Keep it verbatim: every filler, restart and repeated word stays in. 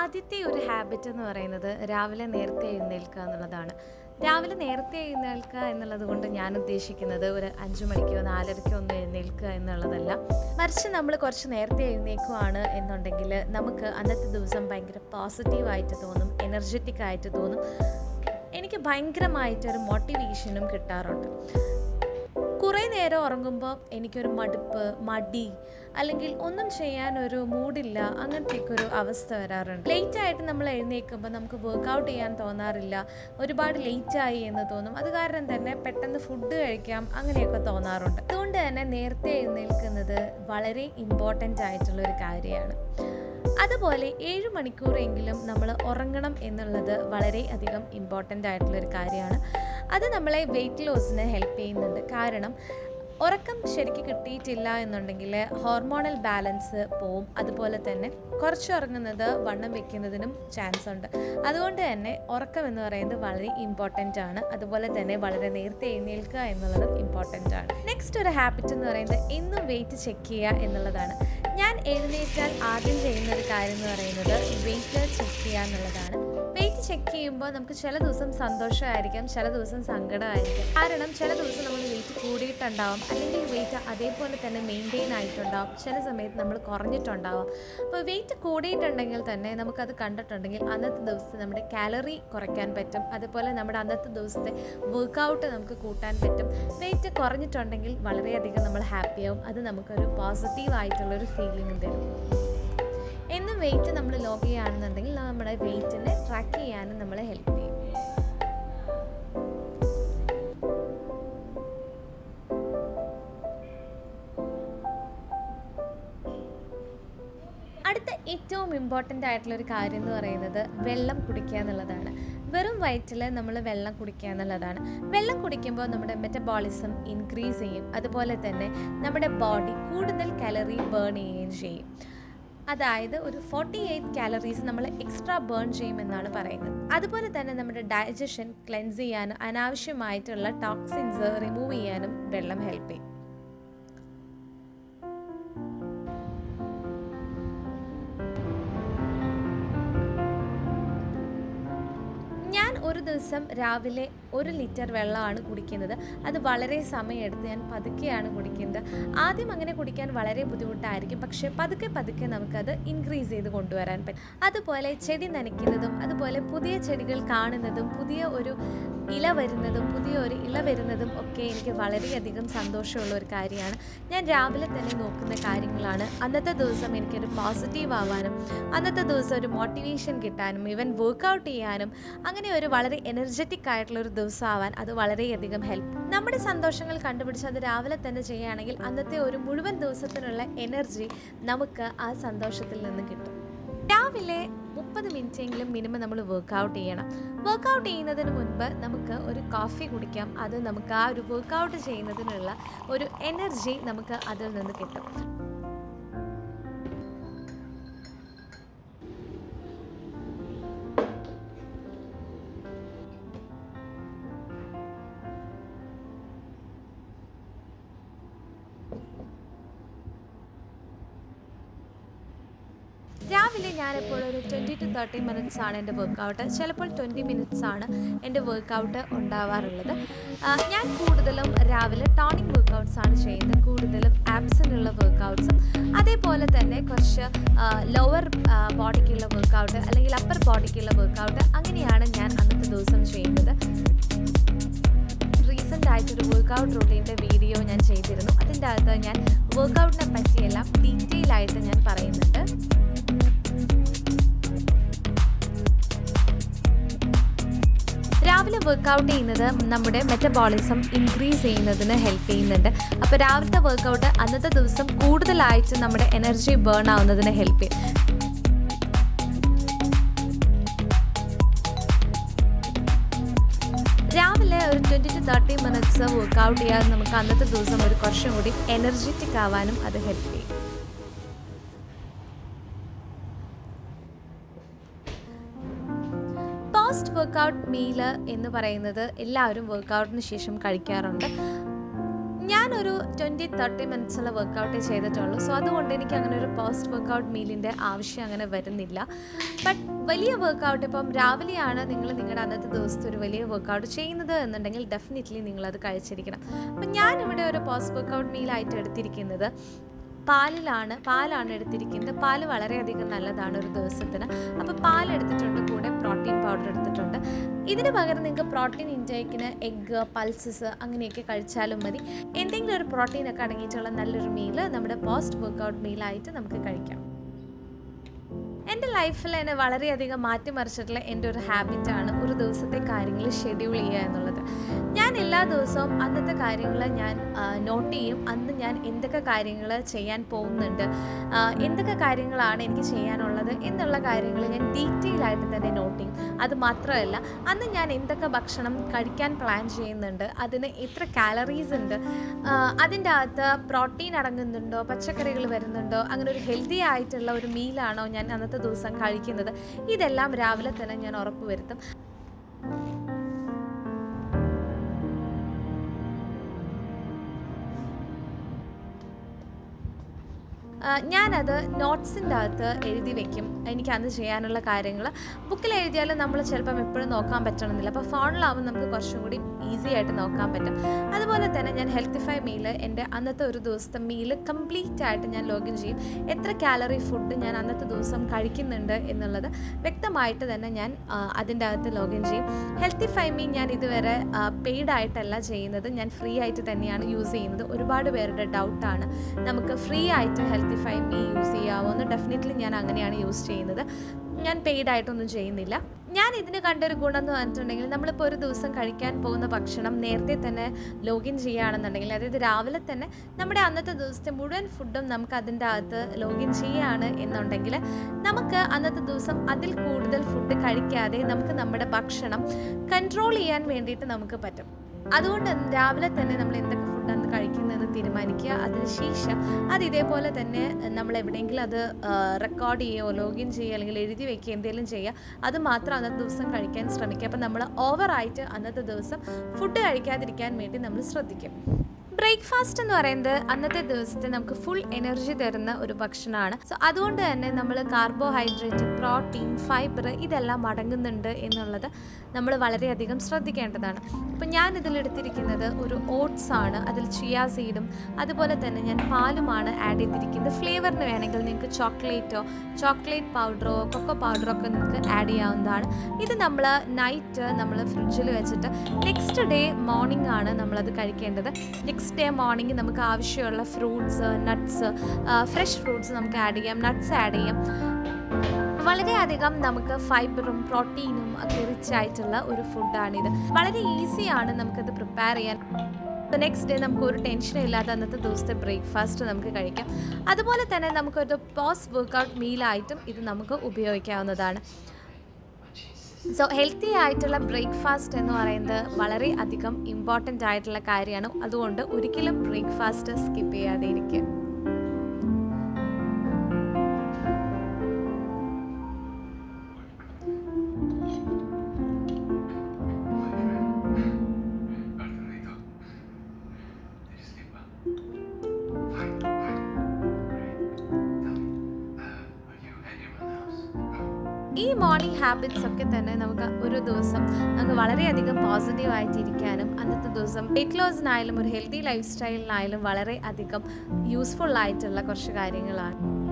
ആദ്യത്തെ ഒരു ഹാബിറ്റ് എന്ന് പറയുന്നത് രാവിലെ നേരത്തെ എഴുന്നേൽക്കുക എന്നുള്ളതാണ്. രാവിലെ നേരത്തെ എഴുന്നേൽക്കുക എന്നുള്ളത് കൊണ്ട് ഞാൻ ഉദ്ദേശിക്കുന്നത് ഒരു അഞ്ച് മണിക്കോ നാലരയ്ക്കോ ഒന്നും എഴുന്നേൽക്കുക എന്നുള്ളതല്ല. മറിച്ച് നമ്മൾ കുറച്ച് നേരത്തെ എഴുന്നേൽക്കുകയാണ് എന്നുണ്ടെങ്കിൽ നമുക്ക് അന്നത്തെ ദിവസം ഭയങ്കര പോസിറ്റീവായിട്ട് തോന്നും, എനർജറ്റിക് ആയിട്ട് തോന്നും. എനിക്ക് ഭയങ്കരമായിട്ടൊരു മോട്ടിവേഷനും കിട്ടാറുണ്ട്. കുറേ നേരം ഉറങ്ങുമ്പോൾ എനിക്കൊരു മടുപ്പ്, മടി, അല്ലെങ്കിൽ ഒന്നും ചെയ്യാനൊരു മൂഡില്ല, അങ്ങനത്തെയൊക്കെ ഒരു അവസ്ഥ വരാറുണ്ട്. ലേറ്റായിട്ട് നമ്മൾ എഴുന്നേൽക്കുമ്പോൾ നമുക്ക് വർക്കൗട്ട് ചെയ്യാൻ തോന്നാറില്ല, ഒരുപാട് ലേറ്റായി എന്ന് തോന്നും. അത് കാരണം തന്നെ പെട്ടെന്ന് ഫുഡ് കഴിക്കാം അങ്ങനെയൊക്കെ തോന്നാറുണ്ട്. അതുകൊണ്ട് തന്നെ നേരത്തെ എഴുന്നേൽക്കുന്നത് വളരെ ഇമ്പോർട്ടൻ്റ് ആയിട്ടുള്ളൊരു കാര്യമാണ്. അതുപോലെ ഏഴ് മണിക്കൂറെങ്കിലും നമ്മൾ ഉറങ്ങണം എന്നുള്ളത് വളരെ അധികം ഇമ്പോർട്ടൻ്റ് ആയിട്ടുള്ളൊരു കാര്യമാണ്. അത് നമ്മളെ വെയിറ്റ് ലോസിന് ഹെൽപ്പ് ചെയ്യുന്നുണ്ട്. കാരണം ഉറക്കം ശരിക്കും കിട്ടിയിട്ടില്ല എന്നുണ്ടെങ്കിൽ ഹോർമോണൽ ബാലൻസ് പോവും. അതുപോലെ തന്നെ കുറച്ച് ഉറങ്ങുന്നത് വണ്ണം വെക്കുന്നതിനും ചാൻസ് ഉണ്ട്. അതുകൊണ്ട് തന്നെ ഉറക്കം എന്ന് പറയുന്നത് വളരെ ഇമ്പോർട്ടൻ്റ് ആണ്. അതുപോലെ തന്നെ വളരെ നേരത്തെ എഴുന്നേൽക്കുക എന്നുള്ളതും ഇമ്പോർട്ടൻ്റ് ആണ്. നെക്സ്റ്റ് ഒരു ഹാബിറ്റ് എന്ന് പറയുന്നത് എന്നും വെയിറ്റ് ചെക്ക് ചെയ്യുക എന്നുള്ളതാണ്. ഞാൻ എഴുന്നേറ്റാൽ ആദ്യം ചെയ്യുന്ന ഒരു കാര്യം എന്ന് പറയുന്നത് വെയിറ്റ് ചെക്ക് ചെയ്യുക എന്നുള്ളതാണ്. വെയിറ്റ് ചെക്ക് ചെയ്യുമ്പോൾ നമുക്ക് ചില ദിവസം സന്തോഷമായിരിക്കാം, ചില ദിവസം സങ്കടമായിരിക്കും. കാരണം ചില ദിവസം നമ്മൾ വെയിറ്റ് കൂടിയിട്ടുണ്ടാവും, അല്ലെങ്കിൽ വെയിറ്റ് അതേപോലെ തന്നെ മെയിൻറ്റെയിൻ ആയിട്ടുണ്ടാവും, ചില സമയത്ത് നമ്മൾ കുറഞ്ഞിട്ടുണ്ടാവും. അപ്പോൾ വെയിറ്റ് കൂടിയിട്ടുണ്ടെങ്കിൽ തന്നെ നമുക്കത് കണ്ടിട്ടുണ്ടെങ്കിൽ അന്നത്തെ ദിവസത്തെ നമ്മുടെ കാലറി കുറയ്ക്കാൻ പറ്റും. അതുപോലെ നമ്മുടെ അന്നത്തെ ദിവസത്തെ വർക്കൗട്ട് നമുക്ക് കൂട്ടാൻ പറ്റും. വെയിറ്റ് കുറഞ്ഞിട്ടുണ്ടെങ്കിൽ വളരെയധികം നമ്മൾ ഹാപ്പിയാവും. അത് നമുക്കൊരു പോസിറ്റീവ് ആയിട്ടുള്ളൊരു ഫീലിംഗ് തരും. എന്നും വെയിറ്റ് നമ്മൾ ലോഗ് ചെയ്യുകയാണെന്നുണ്ടെങ്കിൽ നമ്മുടെ വെയിറ്റിനെ ട്രാക്ക് ചെയ്യാനും നമ്മളെ ഹെൽപ്പ് ചെയ്യും. അടുത്ത ഏറ്റവും ഇമ്പോർട്ടൻ്റ് ആയിട്ടുള്ളൊരു കാര്യം എന്ന് പറയുന്നത് വെള്ളം കുടിക്കുക എന്നുള്ളതാണ്. വെറും വയറ്റിൽ നമ്മൾ വെള്ളം കുടിക്കുക എന്നുള്ളതാണ്. വെള്ളം കുടിക്കുമ്പോൾ നമ്മുടെ മെറ്റബോളിസം ഇൻക്രീസ് ചെയ്യും. അതുപോലെ തന്നെ നമ്മുടെ ബോഡി കൂടുതൽ കാലറി ബേൺ ചെയ്യുകയും ചെയ്യും. അതായത് ഒരു ഫോർട്ടി എയ്റ്റ് കാലറീസ് നമ്മൾ എക്സ്ട്രാ ബേൺ ചെയ്യുമെന്നാണ് പറയുന്നത്. അതുപോലെ തന്നെ നമ്മുടെ ഡൈജഷൻ ക്ലെൻസ് ചെയ്യാനും അനാവശ്യമായിട്ടുള്ള ടോക്സിൻസ് റിമൂവ് ചെയ്യാനും വെള്ളം ഹെൽപ്പ് ചെയ്യും. ഒരു ദിവസം രാവിലെ ഒരു ലിറ്റർ വെള്ളമാണ് കുടിക്കുന്നത്. അത് വളരെ സമയമെടുത്ത് ഞാൻ പതുക്കെയാണ് കുടിക്കുന്നത്. ആദ്യം അങ്ങനെ കുടിക്കാൻ വളരെ ബുദ്ധിമുട്ടായിരിക്കും, പക്ഷേ പതുക്കെ പതുക്കെ നമുക്കത് ഇൻക്രീസ് ചെയ്ത് കൊണ്ടുവരാൻ പറ്റും. അതുപോലെ ചെടി നനയ്ക്കുന്നതും അതുപോലെ പുതിയ ചെടികൾ കാണുന്നതും പുതിയ ഒരു ഇല വരുന്നതും പുതിയ ഒരു ഇല വരുന്നതും ഒക്കെ എനിക്ക് വളരെയധികം സന്തോഷമുള്ള ഒരു കാര്യമാണ്. ഞാൻ രാവിലെ തന്നെ നോക്കുന്ന കാര്യങ്ങളാണ്. അന്നത്തെ ദിവസം എനിക്കൊരു പോസിറ്റീവ് ആവാനും അന്നത്തെ ദിവസം ഒരു മോട്ടിവേഷൻ കിട്ടാനും ഈവൻ വർക്കൗട്ട് ചെയ്യാനും അങ്ങനെ ഒരു വളരെ എനർജറ്റിക് ആയിട്ടുള്ള ഒരു ദിവസം ആവാൻ അത് വളരെയധികം ഹെൽപ്പ്. നമ്മുടെ സന്തോഷങ്ങൾ കണ്ടുപിടിച്ച് അത് രാവിലെ തന്നെ ചെയ്യുകയാണെങ്കിൽ അന്നത്തെ ഒരു മുഴുവൻ ദിവസത്തിനുള്ള എനർജി നമുക്ക് ആ സന്തോഷത്തിൽ നിന്ന് കിട്ടും. രാവിലെ മുപ്പത് മിനിറ്റെങ്കിലും മിനിമം നമ്മൾ വർക്കൗട്ട് ചെയ്യണം. വർക്കൗട്ട് ചെയ്യുന്നതിന് മുൻപ് നമുക്ക് ഒരു കോഫി കുടിക്കാം. അത് നമുക്ക് ആ ഒരു വർക്കൗട്ട് ചെയ്യുന്നതിനുള്ള ഒരു എനർജി നമുക്ക് അതിൽ നിന്ന് കിട്ടും. രാവിലെ ഞാനിപ്പോൾ ഒരു ട്വൻറ്റി ടു തേർട്ടി മിനിറ്റ്സ് ആണ് എൻ്റെ വർക്കൗട്ട്. ചിലപ്പോൾ ട്വൻറ്റി മിനിറ്റ്സ് ആണ് എൻ്റെ വർക്കൗട്ട് ഉണ്ടാവാറുള്ളത്. ഞാൻ കൂടുതലും രാവിലെ ടോണിക് വർക്കൗട്ട്സ് ആണ് ചെയ്യുന്നത്, കൂടുതലും ആബ്സിനുള്ള വർക്കൗട്ട്സും അതേപോലെ തന്നെ കുറച്ച് ലോവർ ബോഡിക്കുള്ള വർക്കൗട്ട് അല്ലെങ്കിൽ അപ്പർ ബോഡിക്കുള്ള വർക്കൗട്ട് അങ്ങനെയാണ് ഞാൻ അന്നത്തെ ദിവസം ചെയ്യുന്നത്. റീസെൻ്റ് ആയിട്ടൊരു വർക്കൗട്ട് റൂട്ടീൻ്റെ വീഡിയോ ഞാൻ ചെയ്തിരുന്നു. അതിൻ്റെ അകത്ത് ഞാൻ വർക്കൗട്ടിനെ പറ്റിയെല്ലാം ഡീറ്റെയിൽ ആയിട്ട് ഞാൻ പറയുന്നുണ്ട്. രാവിലെ വർക്കൗട്ട് ചെയ്യുന്നത് നമ്മുടെ മെറ്റബോളിസം ഇൻക്രീസ് ചെയ്യുന്നതിന് ഹെൽപ്പ് ചെയ്യുന്നുണ്ട്. അപ്പോൾ രാവിലത്തെ വർക്കൗട്ട് അന്നത്തെ ദിവസം കൂടുതലായിട്ട് നമ്മുടെ എനർജി ബേൺ ആവുന്നതിന് ഹെൽപ്പ് ചെയ്യും. രാവിലെ ഒരു twenty to thirty minutes workout ചെയ്യാൻ നമുക്ക് അന്നത്തെ ദിവസം ഒരു കുറച്ചും കൂടി എനർജറ്റിക് ആവാനും അത് ഹെൽപ്പ് ചെയ്യും. പോസ്റ്റ് വർക്കൗട്ട് മീൽ എന്ന് പറയുന്നത് എല്ലാവരും വർക്കൗട്ടിന് ശേഷം കഴിക്കാറുണ്ട്. ഞാനൊരു ട്വൻറ്റി തേർട്ടി മിനിറ്റ്സുള്ള വർക്കൗട്ടേ ചെയ്തിട്ടുള്ളൂ. സോ അതുകൊണ്ട് എനിക്ക് അങ്ങനെ ഒരു പോസ്റ്റ് വർക്കൗട്ട് മീലിൻ്റെ ആവശ്യം അങ്ങനെ വരുന്നില്ല. ബട്ട് വലിയ വർക്കൗട്ട് ഇപ്പം രാവിലെയാണ് നിങ്ങൾ നിങ്ങളുടെ അന്നത്തെ ദിവസത്തെ ഒരു വലിയ വർക്കൗട്ട് ചെയ്യുന്നത് എന്നുണ്ടെങ്കിൽ ഡെഫിനറ്റ്ലി നിങ്ങളത് കഴിച്ചിരിക്കണം. അപ്പം ഞാനിവിടെ ഒരു പോസ്റ്റ് വർക്കൗട്ട് മീലായിട്ട് എടുത്തിരിക്കുന്നത് പാലിലാണ് പാലാണ് എടുത്തിരിക്കുന്നത്. പാൽ വളരെയധികം നല്ലതാണ് ഒരു ദിവസത്തിന്. അപ്പോൾ പാലെടുത്തിട്ടുണ്ട്, കൂടെ പ്രോട്ടീൻ പൗഡർ എടുത്തിട്ടുണ്ട്. ഇതിന് പകരം നിങ്ങൾക്ക് പ്രോട്ടീൻ ഇൻടേക്കിന് എഗ്ഗ്, പൾസസ് അങ്ങനെയൊക്കെ കഴിച്ചാലും മതി. എന്തെങ്കിലും ഒരു പ്രോട്ടീനൊക്കെ അടങ്ങിയിട്ടുള്ള നല്ലൊരു മീൽ നമ്മുടെ പോസ്റ്റ് വർക്കൗട്ട് മീലായിട്ട് നമുക്ക് കഴിക്കാം. എൻ്റെ ലൈഫിൽ എന്നെ വളരെയധികം മാറ്റിമറിച്ചിട്ടുള്ള എൻ്റെ ഒരു ഹാബിറ്റാണ് ഒരു ദിവസത്തെ കാര്യങ്ങൾ ഷെഡ്യൂൾ ചെയ്യുക എന്നുള്ളത്. ഞാൻ എല്ലാ ദിവസവും അന്നത്തെ കാര്യങ്ങൾ ഞാൻ നോട്ട് ചെയ്യും. അന്ന് ഞാൻ എന്തൊക്കെ കാര്യങ്ങൾ ചെയ്യാൻ പോകുന്നുണ്ട്, എന്തൊക്കെ കാര്യങ്ങളാണ് എനിക്ക് ചെയ്യാനുള്ളത് എന്നുള്ള കാര്യങ്ങൾ ഞാൻ ഡീറ്റെയിൽ ആയിട്ട് തന്നെ നോട്ട് ചെയ്യും. അത് മാത്രമല്ല, അന്ന് ഞാൻ എന്തൊക്കെ ഭക്ഷണം കഴിക്കാൻ പ്ലാൻ ചെയ്യുന്നുണ്ട്, അതിന് എത്ര കാലറീസ് ഉണ്ട്, അതിൻ്റെ അകത്ത് പ്രോട്ടീൻ അടങ്ങുന്നുണ്ടോ, പച്ചക്കറികൾ വരുന്നുണ്ടോ, അങ്ങനെ ഒരു ഹെൽത്തി ആയിട്ടുള്ള ഒരു മീലാണോ ഞാൻ അന്നത്തെ ദിവസം കഴിക്കുന്നത്, ഇതെല്ലാം രാവിലെ തന്നെ ഞാൻ ഉറപ്പ് വരുത്തും. ഞാനത് നോട്ട്സിൻ്റെ അകത്ത് എഴുതി വെക്കും. എനിക്ക് അന്ന് ചെയ്യാനുള്ള കാര്യങ്ങൾ ബുക്കിൽ എഴുതിയാലും നമ്മൾ ചിലപ്പം എപ്പോഴും നോക്കാൻ പറ്റണമെന്നില്ല. അപ്പോൾ ഫോണിലാവുമ്പോൾ നമുക്ക് കുറച്ചും കൂടി ഈസി ആയിട്ട് നോക്കാൻ പറ്റും. അതുപോലെ തന്നെ ഞാൻ ഹെൽത്തിഫൈ മീൽ, എൻ്റെ അന്നത്തെ ഒരു ദിവസത്തെ മീൽ കംപ്ലീറ്റ് ആയിട്ട് ഞാൻ ലോഗിൻ ചെയ്യും. എത്ര കാലറി ഫുഡ് ഞാൻ അന്നത്തെ ദിവസം കഴിക്കുന്നുണ്ട് എന്നുള്ളത് വ്യക്തമായിട്ട് തന്നെ ഞാൻ അതിൻ്റെ അകത്ത് ലോഗിൻ ചെയ്യും. ഹെൽത്തിഫൈ മീ ഞാൻ ഇതുവരെ പെയ്ഡ് ആയിട്ടല്ല ചെയ്യുന്നത്, ഞാൻ ഫ്രീ ആയിട്ട് തന്നെയാണ് യൂസ് ചെയ്യുന്നത്. ഒരുപാട് പേരുടെ ഡൗട്ടാണ് നമുക്ക് ഫ്രീ ആയിട്ട് ഹെൽത്തിഫൈ മീ യൂസ് ചെയ്യാമോ എന്ന്. ഡെഫിനറ്റ്ലി ഞാൻ അങ്ങനെയാണ് യൂസ് ചെയ്യുന്നത്. ഞാൻ പെയ്ഡ് ആയിട്ടൊന്നും ചെയ്യുന്നില്ല. ഞാൻ ഇതിന് കണ്ടൊരു ഗുണം എന്ന് പറഞ്ഞിട്ടുണ്ടെങ്കിൽ, നമ്മളിപ്പോൾ ഒരു ദിവസം കഴിക്കാൻ പോകുന്ന ഭക്ഷണം നേരത്തെ തന്നെ ലോഗിൻ ചെയ്യുകയാണെന്നുണ്ടെങ്കിൽ, അതായത് രാവിലെ തന്നെ നമ്മുടെ അന്നത്തെ ദിവസത്തെ മുഴുവൻ ഫുഡും നമുക്ക് അതിൻ്റെ അകത്ത് ലോഗിൻ ചെയ്യുകയാണ് എന്നുണ്ടെങ്കിൽ, നമുക്ക് അന്നത്തെ ദിവസം അതിൽ കൂടുതൽ ഫുഡ് കഴിക്കാതെ നമുക്ക് നമ്മുടെ ഭക്ഷണം കൺട്രോൾ ചെയ്യാൻ വേണ്ടിയിട്ട് നമുക്ക് പറ്റും. അതുകൊണ്ട് രാവിലെ തന്നെ നമ്മൾ എന്തൊക്കെ ഫുഡാണ് കഴിക്കുന്നതെന്ന് തീരുമാനിക്കുക. അതിനുശേഷം അത് ഇതേപോലെ തന്നെ നമ്മൾ എവിടെയെങ്കിലും അത് റെക്കോർഡ് ചെയ്യുകയോ ലോഗിൻ ചെയ്യുക അല്ലെങ്കിൽ എഴുതി വയ്ക്കുക, എന്തെങ്കിലും ചെയ്യുക. അത് മാത്രം അന്നത്തെ ദിവസം കഴിക്കാൻ ശ്രമിക്കുക. അപ്പം നമ്മൾ ഓവറായിട്ട് അന്നത്തെ ദിവസം ഫുഡ് കഴിക്കാതിരിക്കാൻ വേണ്ടി നമ്മൾ ശ്രദ്ധിക്കും. ബ്രേക്ക്ഫാസ്റ്റ് എന്ന് പറയുന്നത് അന്നത്തെ ദിവസത്തെ നമുക്ക് ഫുൾ എനർജി തരുന്ന ഒരു ഭക്ഷണമാണ്. സോ അതുകൊണ്ട് തന്നെ നമ്മൾ കാർബോഹൈഡ്രേറ്റ്, പ്രോട്ടീൻ, ഫൈബർ ഇതെല്ലാം അടങ്ങുന്നുണ്ട് എന്നുള്ളത് നമ്മൾ വളരെയധികം ശ്രദ്ധിക്കേണ്ടതാണ്. അപ്പം ഞാൻ ഇതിലെടുത്തിരിക്കുന്നത് ഒരു ഓട്സ് ആണ്. അതിൽ ചിയാ സീഡും അതുപോലെ തന്നെ ഞാൻ പാലുമാണ് ആഡ് ചെയ്തിരിക്കുന്നത്. ഫ്ലേവറിന് വേണമെങ്കിൽ നിങ്ങൾക്ക് ചോക്ലേറ്റോ ചോക്ലേറ്റ് പൗഡറോ കൊക്കോ പൗഡറോ ഒക്കെ നിങ്ങൾക്ക് ആഡ് ചെയ്യാവുന്നതാണ്. ഇത് നമ്മൾ നൈറ്റ് നമ്മൾ ഫ്രിഡ്ജിൽ വെച്ചിട്ട് നെക്സ്റ്റ് ഡേ മോർണിംഗ് ആണ് നമ്മളത് കഴിക്കേണ്ടത്. നെക്സ്റ്റ് ഡേ മോർണിംഗ് നമുക്ക് ആവശ്യമുള്ള ഫ്രൂട്ട്സ്, നട്ട്സ്, ഫ്രഷ് ഫ്രൂട്ട്സ് നമുക്ക് ആഡ് ചെയ്യാം, നട്ട്സ് ആഡ് ചെയ്യാം. വളരെയധികം നമുക്ക് ഫൈബറും പ്രോട്ടീനും ഒക്കെ റിച്ച് ആയിട്ടുള്ള ഒരു ഫുഡാണിത്. വളരെ ഈസിയാണ് നമുക്കത് പ്രിപ്പയർ ചെയ്യാൻ. നെക്സ്റ്റ് ഡേ നമുക്ക് ഒരു ടെൻഷനും ഇല്ലാതെ അന്നത്തെ ദിവസത്തെ ബ്രേക്ക്ഫാസ്റ്റ് നമുക്ക് കഴിക്കാം. അതുപോലെ തന്നെ നമുക്കൊരു പോസ്റ്റ് വർക്കൗട്ട് മീലായിട്ടും ഇത് നമുക്ക് ഉപയോഗിക്കാവുന്നതാണ്. സോ ഹെൽത്തി ആയിട്ടുള്ള ബ്രേക്ക്ഫാസ്റ്റ് എന്ന് പറയുന്നത് വളരെ അധികം ഇമ്പോർട്ടൻ്റ് ആയിട്ടുള്ള കാര്യമാണ്. അതുകൊണ്ട് ഒരിക്കലും ബ്രേക്ക്ഫാസ്റ്റ് സ്കിപ്പ് ചെയ്യാതെ ഇരിക്കുക. ഈ മോർണിംഗ് ഹാബിറ്റ്സ് ഒക്കെ തന്നെ നമുക്ക് ഒരു ദിവസം നമുക്ക് വളരെയധികം പോസിറ്റീവായിട്ടിരിക്കാനും അന്നത്തെ ദിവസം വെയ്റ്റ് ലോസിനായാലും ഒരു ഹെൽത്തി ലൈഫ് സ്റ്റൈലിനായാലും വളരെ അധികം യൂസ്ഫുൾ ആയിട്ടുള്ള കുറച്ച് കാര്യങ്ങളാണ്.